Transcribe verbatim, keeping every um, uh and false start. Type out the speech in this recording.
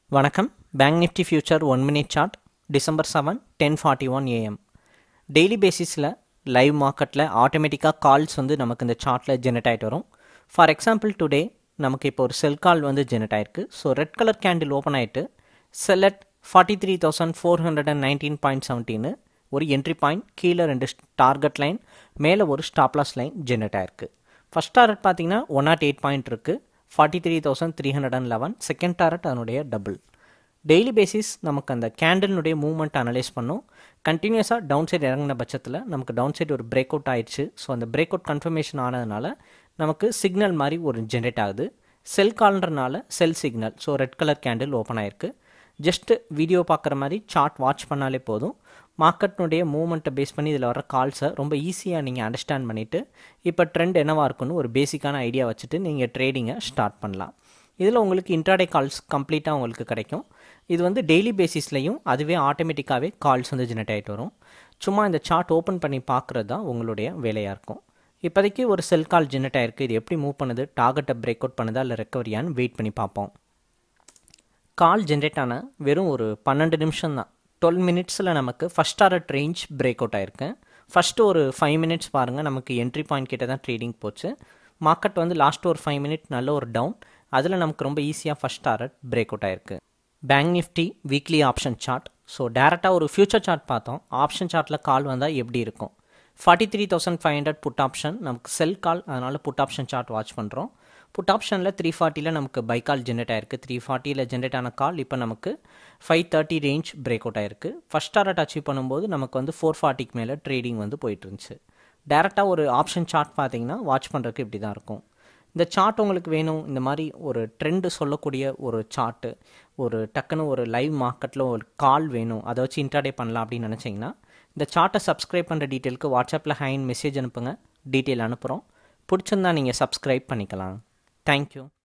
வணக்கம். Bank nifty future one minute chart December seven ten forty one AM. Daily பேசிஸில் live மார்க்கெட்டில் ஆட்டோமேட்டிக்காக calls வந்து நமக்கு இந்த சார்ட்டில் ஜெனரேட் ஆகிட்டு வரும். ஃபார் எக்ஸாம்பிள் டுடே நமக்கு இப்போ ஒரு செல் கால் வந்து ஜெனரேட் ஆயிருக்கு. So red colour candle open ஆகிட்டு select forty three thousand four hundred and nineteen point செவன்டீன்னு ஒரு என்ட்ரி பாயிண்ட், கீழே ரெண்டு டார்கெட் லைன், மேலே ஒரு ஸ்டாப்லாஸ் லைன் ஜெனரேட் ஆயிருக்கு. ஃபஸ்ட் டார்கெட் பார்த்தீங்கன்னா ஒன் நாட் எயிட் பாயிண்ட் இருக்குது, forty three thousand three hundred and eleven. Second target அதனுடைய டபுள். டெய்லி பேசிஸ் நமக்கு அந்த கேண்டிலுடைய மூவ்மெண்ட் அனலைஸ் பண்ணோம். கண்டினியூஸாக டவுன் சைடு இறங்கின பட்சத்தில் நமக்கு டவுன் சைடு ஒரு பிரேக் அவுட் ஆயிடுச்சு. ஸோ அந்த பிரேக் அவுட் கன்ஃபர்மேஷன் ஆனதுனால நமக்கு சிக்னல் மாதிரி ஒரு ஜென்ரேட் ஆகுது. செல் கால்ன்றனால sell signal. So red colour candle open ஆயிருக்கு. ஜஸ்ட்டு வீடியோ பார்க்குற மாதிரி சார்ட் வாட்ச் பண்ணாலே போதும். மார்க்கெட்னுடைய மூவ்மெண்ட்டை பேஸ் பண்ணி இதில் வர கால்ஸை ரொம்ப ஈஸியாக நீங்கள் அண்டர்ஸ்டாண்ட் பண்ணிவிட்டு இப்போ ட்ரெண்ட் என்னவாக இருக்குன்னு ஒரு பேசிக்கான ஐடியா வச்சுட்டு நீங்கள் ட்ரேடிங்கை ஸ்டார்ட் பண்ணலாம். இதில் உங்களுக்கு இன்ட்ராடே கால்ஸ் கம்ப்ளீட்டாக உங்களுக்கு கிடைக்கும். இது வந்து டெய்லி பேசிஸ்லையும் அதுவே ஆட்டோமேட்டிக்காகவே கால்ஸ் வந்து ஜெனரேட் ஆகிட்டு வரும். சும்மா இந்த சார்ட் ஓப்பன் பண்ணி பார்க்குறது தான் உங்களுடைய வேலையாக இருக்கும். இப்போதைக்கு ஒரு செல் கால் ஜெனரேட் ஆகிருக்கு. இது எப்படி மூவ் பண்ணுது, டார்கெட்டை பிரேக் அவுட் பண்ணுதா இல்லை ரெக்கவரியான்னு வெயிட் பண்ணி பார்ப்போம். கால் ஜென்ரேட் ஆன வெறும் ஒரு பன்னெண்டு நிமிஷம் தான், டுவெல் மினிட்ஸில் நமக்கு first target range break out ஆயிருக்கு. ஃபஸ்ட்டு ஒரு ஃபைவ் மினிட்ஸ் பாருங்கள், நமக்கு என்ட்ரி பாயிண்ட் கிட்ட தான் ட்ரேடிங் போச்சு. மார்க்கெட் வந்து லாஸ்ட் ஒரு ஃபைவ் மினிட் நல்ல ஒரு டவுன், அதில் நமக்கு ரொம்ப ஈஸியாக ஃபஸ்ட் டாரட் பிரேக் அவுட் ஆயிருக்கு. Bank nifty weekly option chart. So டேரெக்டாக ஒரு ஃபியூச்சர் சார்ட் பார்த்தோம். ஆப்ஷன் சார்ட்டில் கால் வந்தால் எப்படி இருக்கும். Forty three thousand five hundred put option, நமக்கு செல் கால், அதனால் புட் ஆப்ஷன் சார்ட் வாட்ச் பண்ணுறோம். புட் ஆப்ஷனில் த்ரீ ஃபார்ட்டியில் நமக்கு பை கால் ஜென்ரேட் ஆயிருக்கு. த்ரீ ஃபார்ட்டியில் ஜென்ரேட் ஆன கால் இப்போ நமக்கு five thirty range break out ஆயிருக்கு. ஃபஸ்ட் டாரட் அச்சீவ் பண்ணும்போது நமக்கு வந்து ஃபோர் ஃபார்ட்டிக்கு மேலே ட்ரேடிங் வந்து போயிட்டு இருந்துச்சு. டேரெக்டாக ஒரு ஆப்ஷன் சார்ட் பார்த்தீங்கன்னா வாட்ச் பண்ணுறதுக்கு இப்படி தான் இருக்கும். இந்த சார்ட் உங்களுக்கு வேணும், இந்த மாதிரி ஒரு ட்ரெண்டு சொல்லக்கூடிய ஒரு சார்ட்டு, ஒரு டக்குன்னு ஒரு லைவ் மார்க்கெட்டில் ஒரு கால் வேணும், அதை வச்சு இன்ட்ராடே பண்ணலாம் அப்படின்னு நினச்சிங்கன்னா இந்த சார்ட்டை சப்ஸ்கிரைப் பண்ணுற டீட்டெயிலுக்கு வாட்ஸ்அப்பில் ஹைன் மெசேஜ் அனுப்புங்க. டீட்டெயில் அனுப்புகிறோம். பிடிச்சிருந்தா நீங்கள் சப்ஸ்கிரைப் பண்ணிக்கலாம். தேங்க்யூ.